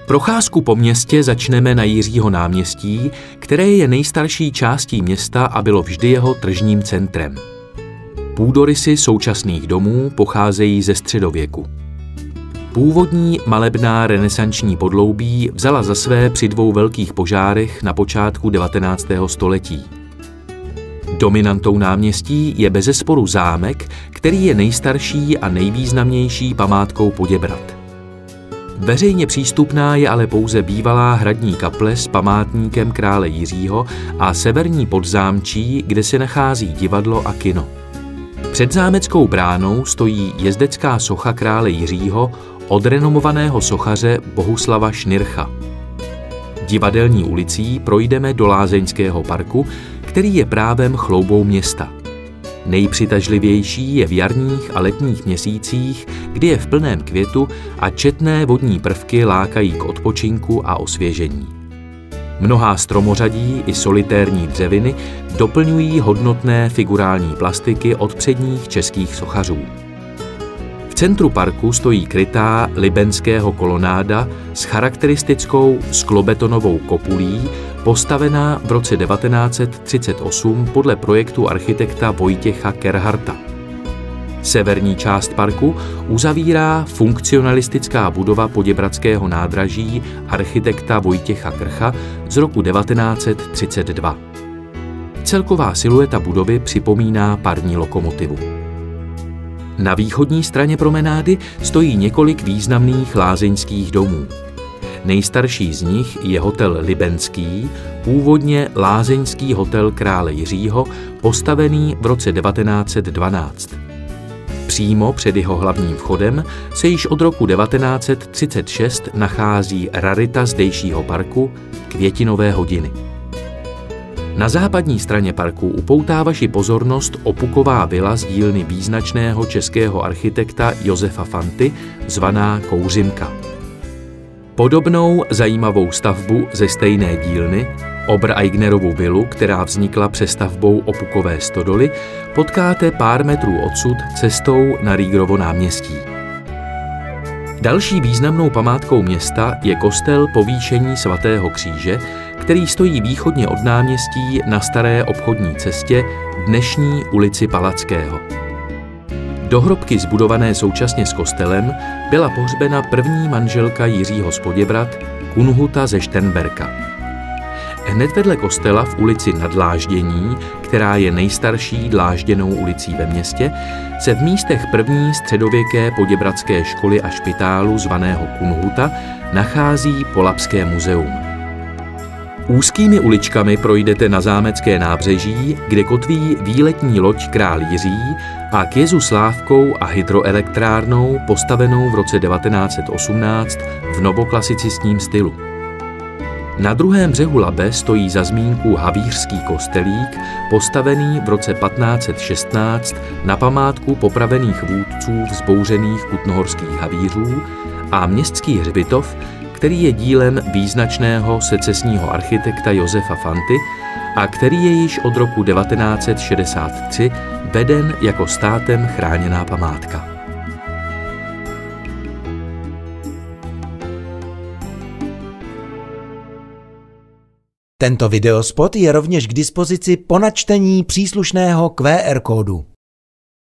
Procházku po městě začneme na Jiřího náměstí, které je nejstarší částí města a bylo vždy jeho tržním centrem. Půdorysy současných domů pocházejí ze středověku. Původní malebná renesanční podloubí vzala za své při 2 velkých požárech na počátku 19. století. Dominantou náměstí je bezesporu zámek, který je nejstarší a nejvýznamnější památkou Poděbrad. Veřejně přístupná je ale pouze bývalá hradní kaple s památníkem krále Jiřího a severní podzámčí, kde se nachází divadlo a kino. Před zámeckou bránou stojí jezdecká socha krále Jiřího od renomovaného sochaře Bohuslava Šnircha. Divadelní ulicí projdeme do Lázeňského parku, který je právem chloubou města. Nejpřitažlivější je v jarních a letních měsících, kdy je v plném květu a četné vodní prvky lákají k odpočinku a osvěžení. Mnohá stromořadí i solitérní dřeviny doplňují hodnotné figurální plastiky od předních českých sochařů. V centru parku stojí krytá Libenského kolonáda s charakteristickou sklobetonovou kopulí, postavená v roce 1938 podle projektu architekta Vojtěcha Kerharta. Severní část parku uzavírá funkcionalistická budova Poděbradského nádraží architekta Vojtěcha Krcha z roku 1932. Celková silueta budovy připomíná parní lokomotivu. Na východní straně promenády stojí několik významných lázeňských domů. Nejstarší z nich je hotel Libenský, původně lázeňský hotel krále Jiřího, postavený v roce 1912. Přímo před jeho hlavním vchodem se již od roku 1936 nachází rarita zdejšího parku, květinové hodiny. Na západní straně parku upoutá vaši pozornost opuková vila z dílny význačného českého architekta Josefa Fanty, zvaná Kouřimka. Podobnou zajímavou stavbu ze stejné dílny, Obereignerovu vilu, která vznikla přestavbou opukové stodoly, potkáte pár metrů odsud cestou na Rýgrovo náměstí. Další významnou památkou města je kostel Povýšení svatého kříže, který stojí východně od náměstí na staré obchodní cestě dnešní ulici Palackého. Do hrobky zbudované současně s kostelem byla pohřbena první manželka Jiřího z Poděbrad, Kunhuta ze Šternberka. Hned vedle kostela v ulici Nadláždění, která je nejstarší dlážděnou ulicí ve městě, se v místech první středověké poděbradské školy a špitálu zvaného Kunhuta nachází Polabské muzeum. Úzkými uličkami projdete na zámecké nábřeží, kde kotví výletní loď Král Jiří a k jezu s lávkou a hydroelektrárnou postavenou v roce 1918 v novoklasicistním stylu. Na druhém břehu Labe stojí za zmínku havířský kostelík, postavený v roce 1516 na památku popravených vůdců vzbouřených kutnohorských havířů, a městský hřbitov, který je dílem význačného secesního architekta Josefa Fanty a který je již od roku 1963 veden jako státem chráněná památka. Tento videospot je rovněž k dispozici po načtení příslušného QR kódu.